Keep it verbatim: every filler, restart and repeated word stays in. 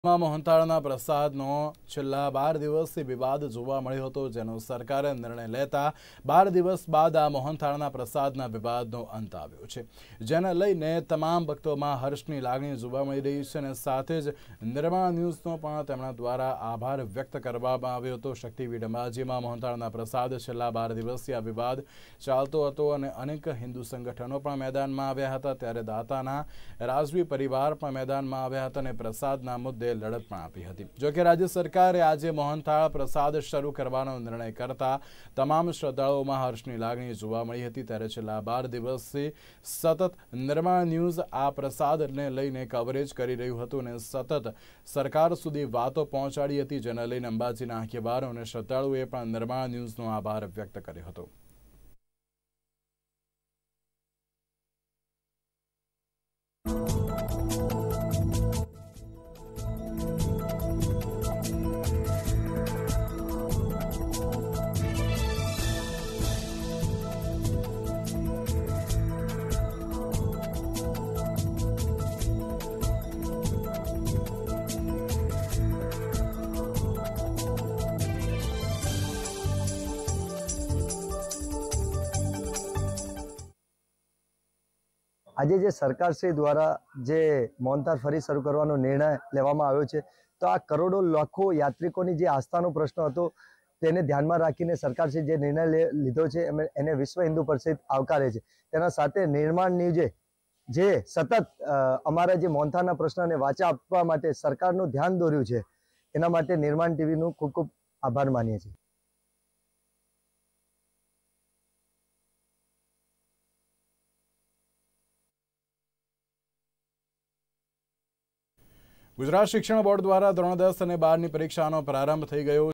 મોહનથાળના પ્રસાદનો છેલ્લા બાર દિવસથી વિવાદ જોવા મળ્યો હતો, જેનો સરકારે નિર્ણય લેતા બાર દિવસ બાદ આ મોહનથાળના પ્રસાદના વિવાદનો અંત આવ્યો છે, જેને લઈને તમામ ભક્તોમાં હર્ષની લાગણી જોવા મળી રહી છે અને સાથે જ નિર્માણ ન્યૂઝનો પણ તેમના દ્વારા આભાર વ્યક્ત કરવામાં આવ્યો હતો। શક્તિપીઠ અંબાજીમાં મોહનથાળના પ્રસાદ છેલ્લા બાર દિવસથી આ વિવાદ ચાલતો હતો અને અનેક હિન્દુ સંગઠનો પણ મેદાનમાં આવ્યા હતા, ત્યારે દાતાના રાજવી પરિવાર પણ મેદાનમાં આવ્યા હતા અને પ્રસાદના મુદ્દે લડત પણ આપી હતી। જો કે રાજ્ય સરકારે આજે મોહનથાળ પ્રસાદ શરૂ કરવાનો નિર્ણય કરતા તમામ શ્રદ્ધાળુઓમાં હર્ષની લાગણી જોવા મળી હતી। ત્યારે છેલ્લા બાર દિવસથી સતત નિર્માણ ન્યૂઝ આ પ્રસાદને લઈને કવરેજ કરી રહ્યું હતું અને સતત સરકાર સુધી વાતો પહોંચાડી હતી, જેને લઈને અંબાજીના આગેવાનો અને શ્રદ્ધાળુઓએ પણ નિર્માણ ન્યૂઝનો આભાર વ્યક્ત કર્યો હતો। આજે જે સરકારશ્રી દ્વારા જે મોહનથાળ ફરી શરૂ કરવાનો નિર્ણય લેવામાં આવ્યો છે, તો આ કરોડો લાખો યાત્રિકોની જે આસ્થાનો પ્રશ્ન હતો તેને ધ્યાનમાં રાખીને સરકારશ્રી જે નિર્ણય લીધો છે એને વિશ્વ હિન્દુ પરિષદ આવકારે છે। તેના સાથે નિર્માણ ન્યૂઝે જે સતત અમારા જે મોહનથાળના પ્રશ્નને વાચા આપવા માટે સરકારનું ધ્યાન દોર્યું છે, એના માટે નિર્માણ ટીવીનું ખૂબ ખૂબ આભાર માનીએ છીએ। ગુજરાત શિક્ષણ બોર્ડ દ્વારા ધોરણ દસ અને બારની પરીક્ષાનો પ્રારંભ થઈ ગયો